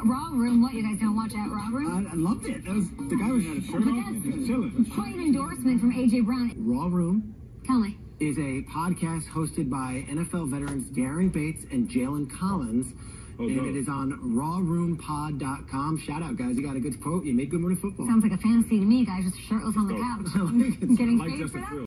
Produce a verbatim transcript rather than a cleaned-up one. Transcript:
Raw Room. What, you guys don't watch that Raw Room? I, I loved it. That was, the guy was had a shirt on. He was chilling. Quite an endorsement from A J Brown. Raw Room. Tell me. Is a podcast hosted by N F L veterans Daren Bates and Jalen Collins. Oh, and no. It is on raw room pod dot com. Shout out, guys. You got a good quote. You make good morning football. Sounds like a fantasy to me, guys. Just shirtless on the couch. Getting paid for that?